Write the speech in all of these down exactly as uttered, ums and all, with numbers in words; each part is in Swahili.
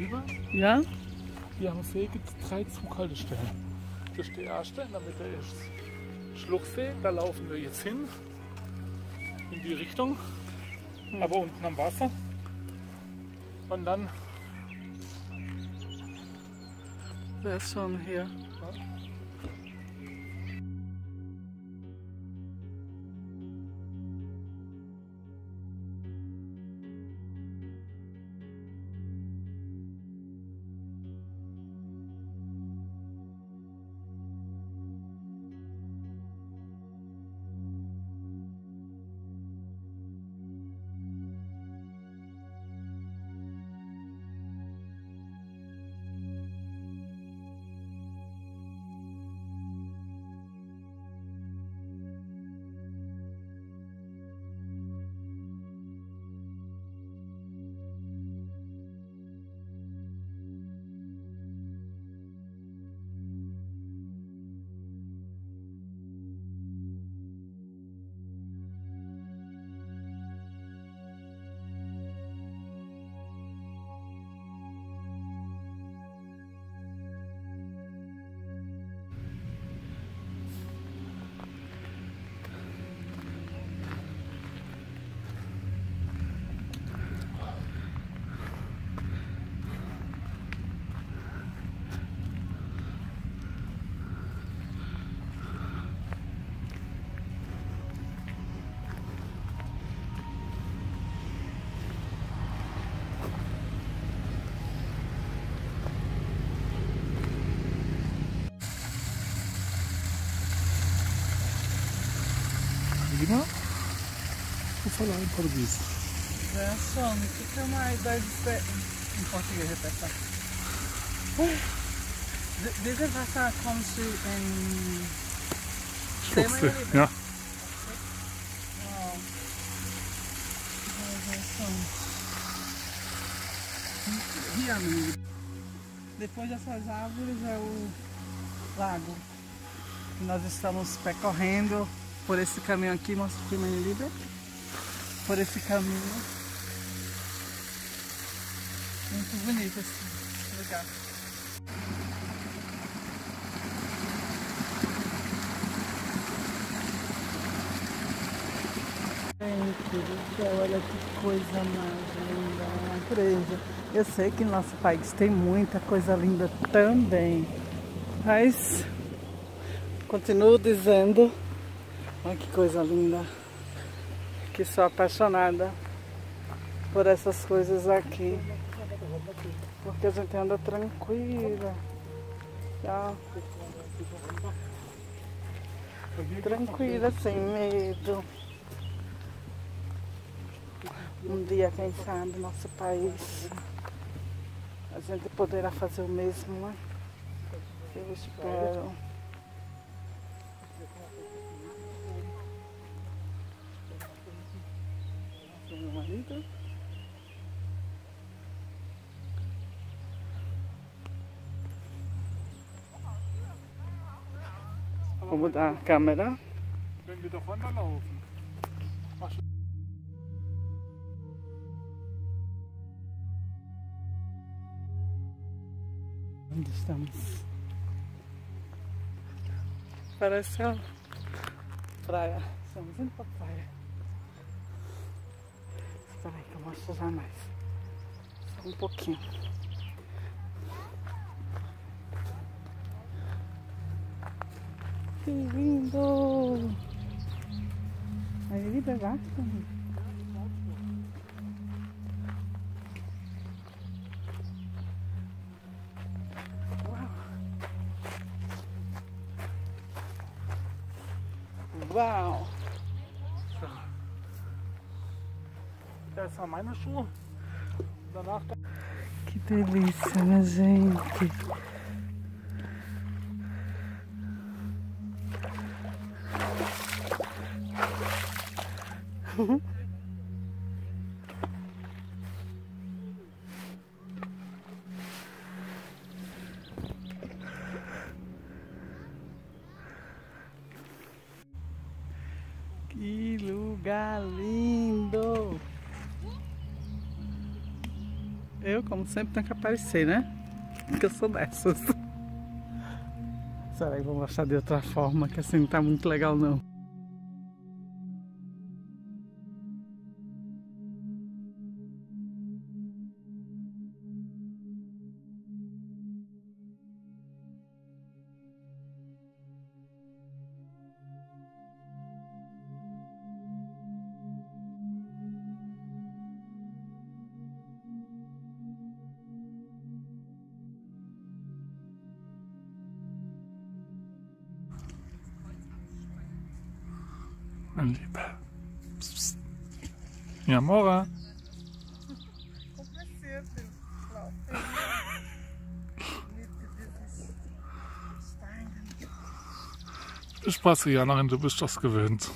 rüber. Ja? Hier am See gibt es drei Zughaltestellen. Das ist die erste, in der Mitte ist Schluchsee, da laufen wir jetzt hin, in die Richtung, hm. aber unten am Wasser. Und dann... Wer ist schon hier? Ja. Lima, vou falar em português. É só, me fica uma ideia de em português, repete. Diese Wasser kommst du in Schluchsee, ja. Wow. Hier, amigo. Depois dessas árvores é o lago. Nós estamos percorrendo por esse caminho aqui, mostra o filme livre. Por esse caminho. Muito bonito esse lugar. Gente do céu, olha que coisa mais linda a natureza. Eu sei que no nosso país tem muita coisa linda também, mas continuo dizendo, olha que coisa linda, que sou apaixonada por essas coisas aqui, porque a gente anda tranquila, tá? Tranquila, sem medo. Um dia, quem sabe, nosso país, a gente poderá fazer o mesmo, né? Eu espero. Vou mudar a câmera. Wenn wir doch runterlaufen. Onde estamos? Parece a praia. Estamos indo para a praia. Espera aí que eu mostro já mais. Só um pouquinho. Que lindo! Aí ele basta. Uau! Das war meine Schuhe. Danach. Que delícia, minha gente! Que lugar lindo! Eu, como sempre, tenho que aparecer, né? Porque eu sou dessas. Será que vou mostrar de outra forma, que assim não tá muito legal, não. Mein Lieber. Psst, psst. Ja, Mora. Ich Brasilianerin, du bist das gewöhnt.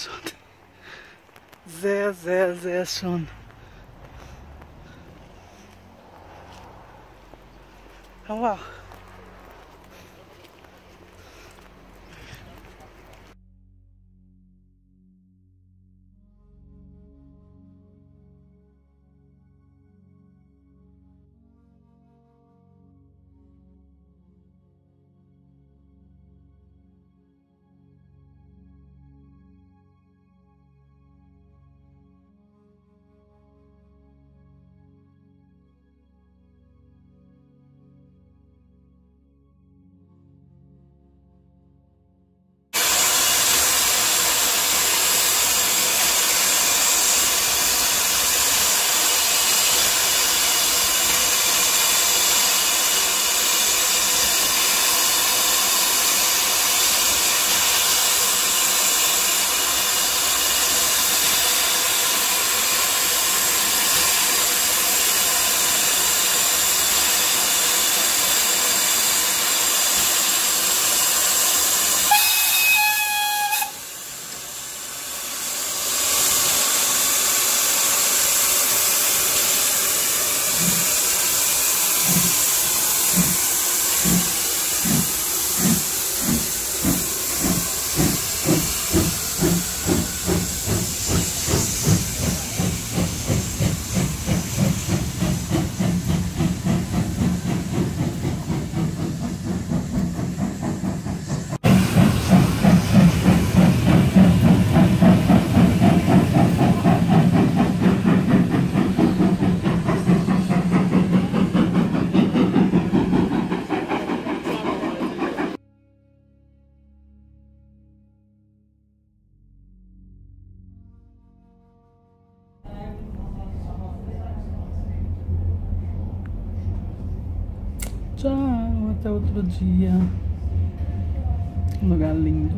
schon. Sehr, sehr, sehr schön. Aua. Tchau, até outro dia. Um lugar lindo.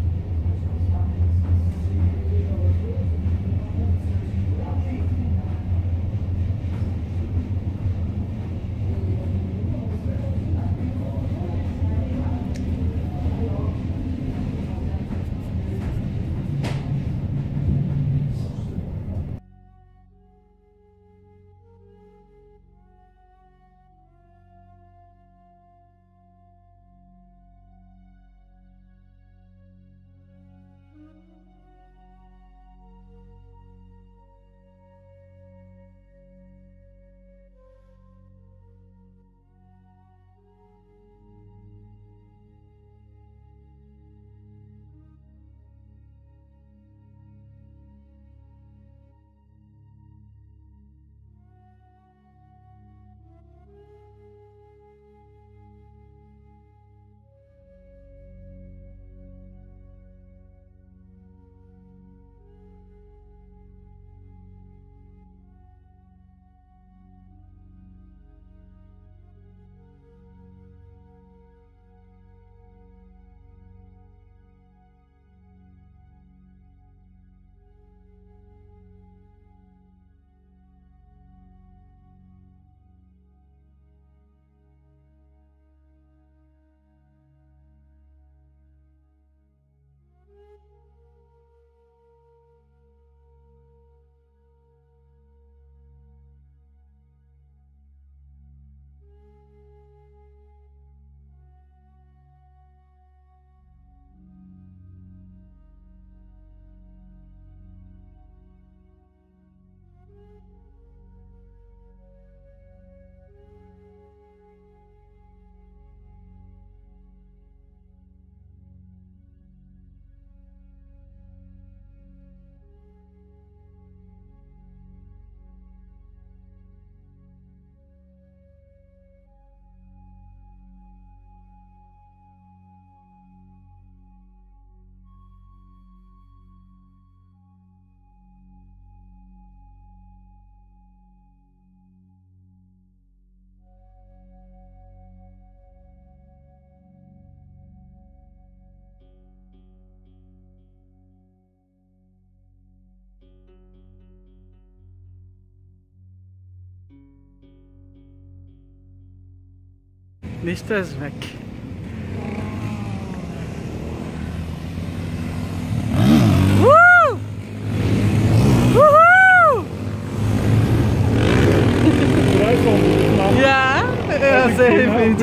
Lichter ist weg. Woo!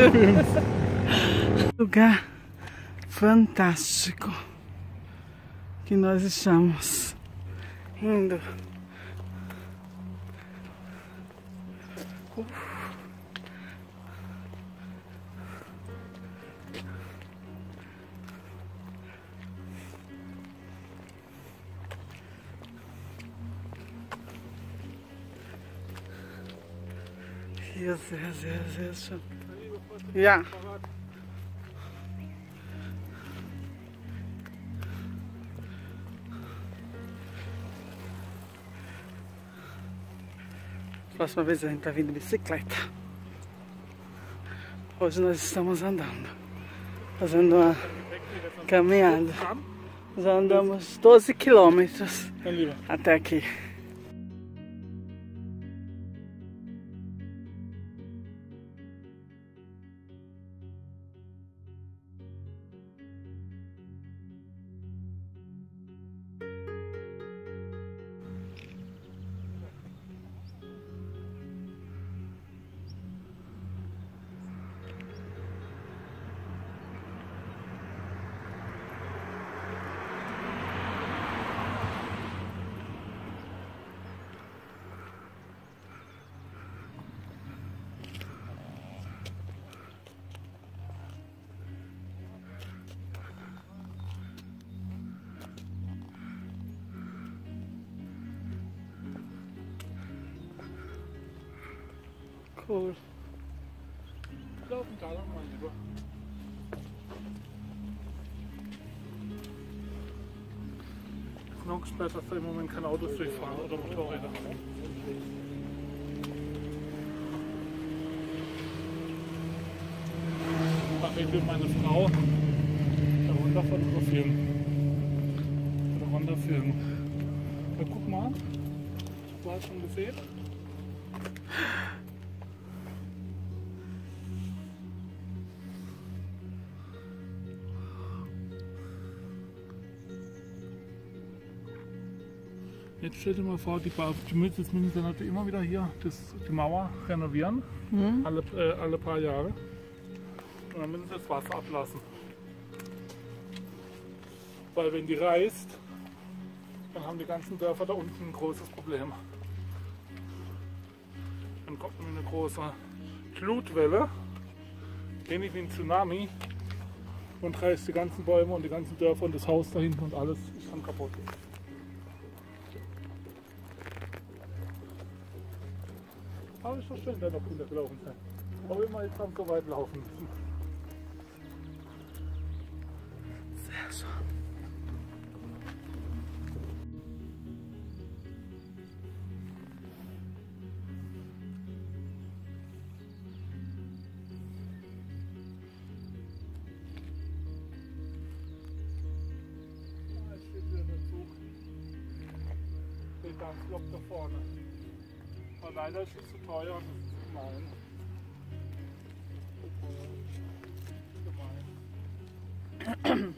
Lugar fantástico que nós estamos indo. Uf. Yes, yes, yes, yes. Ja. Próxima vez a gente tá vindo de bicicleta. Hoje nós estamos andando, fazendo uma caminhada. Já andamos doze quilômetros até aqui. Cool. Laufen da noch mal rüber. Ist noch gesperrt, dass da im Moment keine Autos durchfahren oder Motorräder. Da will meine Frau darunter fotografieren. Darunter filmen. Ja, guck mal. Du hast schon gesehen. Jetzt stell dir mal vor, die, die müssen dann halt immer wieder hier das, die Mauer renovieren, mhm. alle, äh, alle paar Jahre. Und dann müssen sie das Wasser ablassen. Weil wenn die reißt, dann haben die ganzen Dörfer da unten ein großes Problem. Dann kommt nämlich eine große Flutwelle, ähnlich wie ein Tsunami, und reißt die ganzen Bäume und die ganzen Dörfer und das Haus da hinten und alles ist dann kaputt. Aber ich verstehe, dass noch Kinder gelaufen sind. Aber immer jetzt haben so weit laufen müssen. Sehr schön. Da steht wieder der Zug. Steht da ein Flop da vorne. Aber leider ist es zu teuer und das ist gemein. Zu teuer. Gemein.